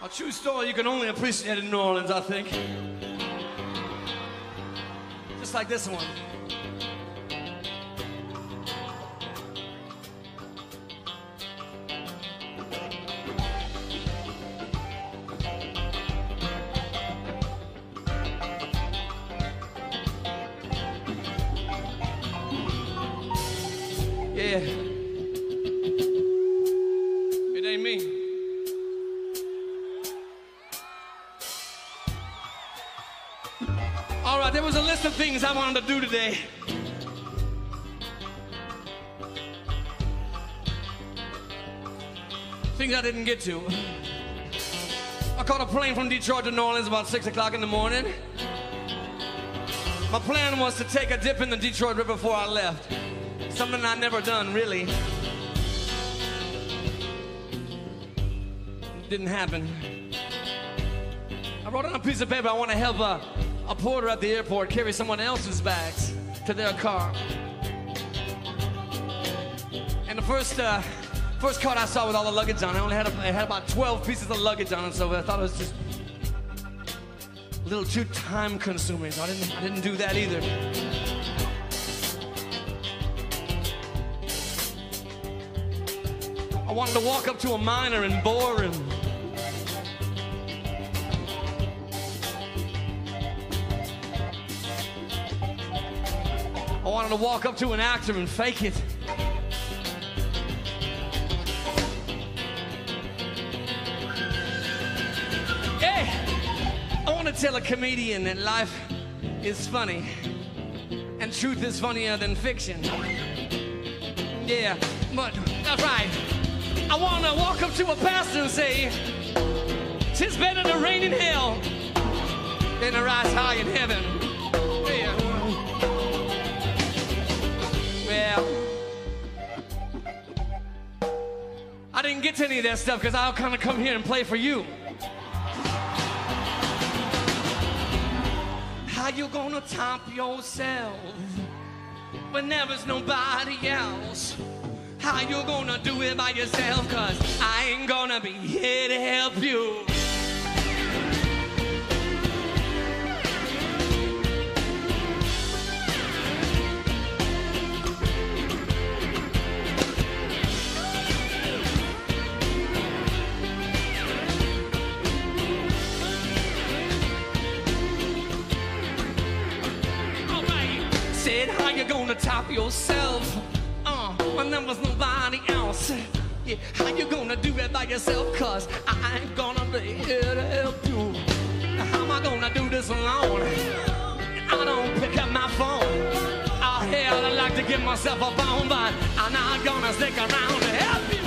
A true story you can only appreciate in New Orleans, I think. Just like this one. Yeah. It ain't me. All right, there was a list of things I wanted to do today. Things I didn't get to. I caught a plane from Detroit to New Orleans about 6 o'clock in the morning. My plan was to take a dip in the Detroit River before I left. Something I'd never done, really. Didn't happen. I wrote on a piece of paper I want to help a porter at the airport carry someone else's bags to their car. And the first cart I saw with all the luggage on, it had about 12 pieces of luggage on it, so I thought it was just a little too time consuming, so I didn't do that either. I wanted to walk up to a miner and bore him. I wanted to walk up to an actor and fake it. Hey, I want to tell a comedian that life is funny and truth is funnier than fiction. Yeah, but that's right. I want to walk up to a pastor and say, 'tis better to reign in hell than to rise high in heaven. Yeah. Well, I didn't get to any of that stuff because I'll kind of come here and play for you. How you gonna top yourself when there's nobody else? How you gonna do it by yourself? 'Cause I ain't gonna be here to help you. All right, said how you gonna top yourself when there was nobody else? Yeah, how you gonna do it by yourself? 'Cause I ain't gonna be here to help you. How am I gonna do this alone? I don't pick up my phone. Oh hell, I like to give myself a bone, but I'm not gonna stick around to help you.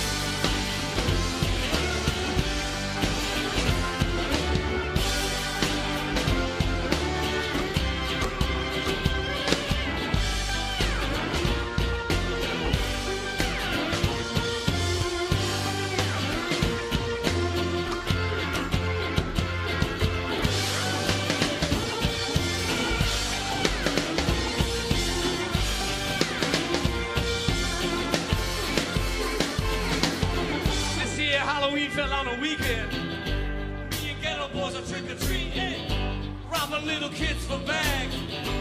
Halloween fell on a weekend. Me and ghetto boys are trick-or-treating, yeah. Robbing little kids for bags.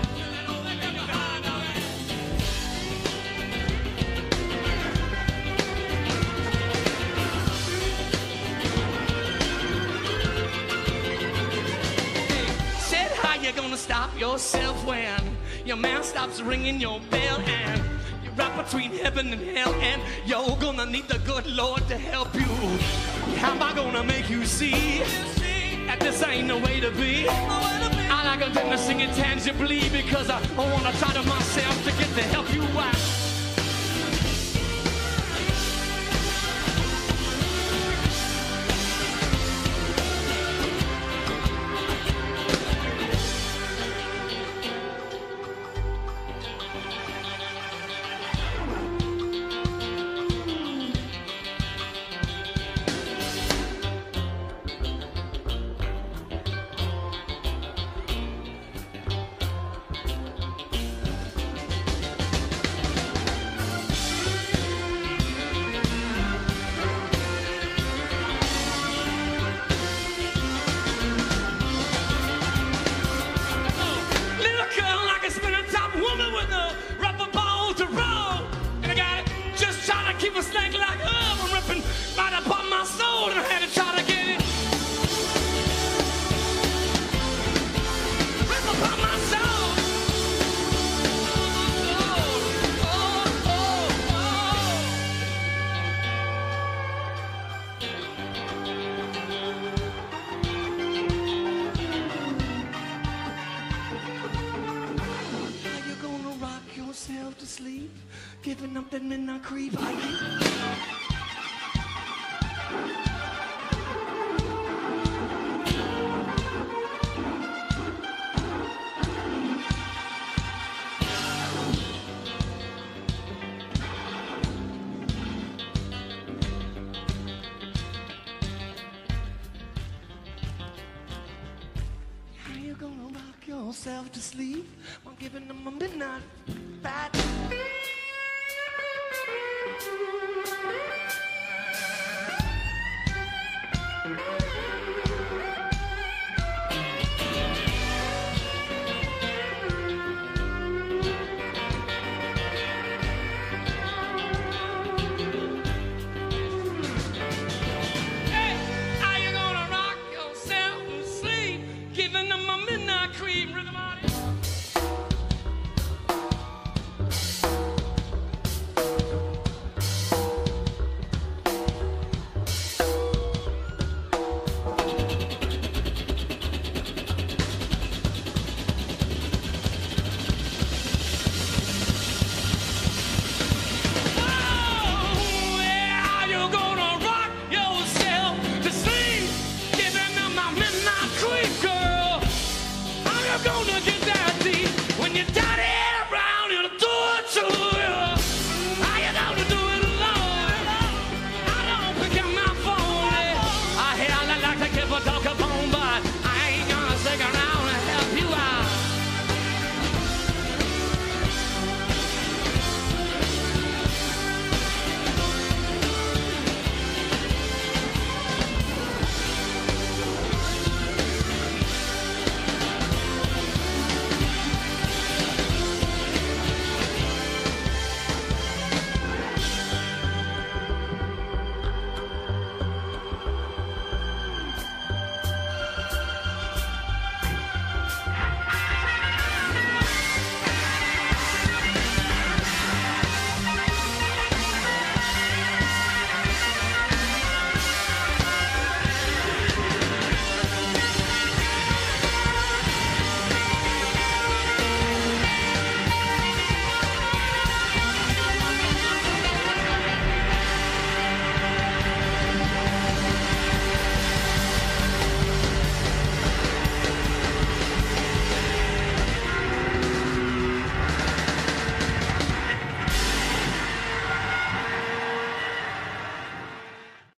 Said how you gonna stop yourself when your man stops ringing your bell and right between heaven and hell, and you're gonna need the good Lord to help you. How am I gonna make you see that this ain't the way to be? I like to sing it tangibly because I wanna try to myself to get the help you want. that midnight creep, are you? How you gonna rock yourself to sleep while giving them a midnight fat?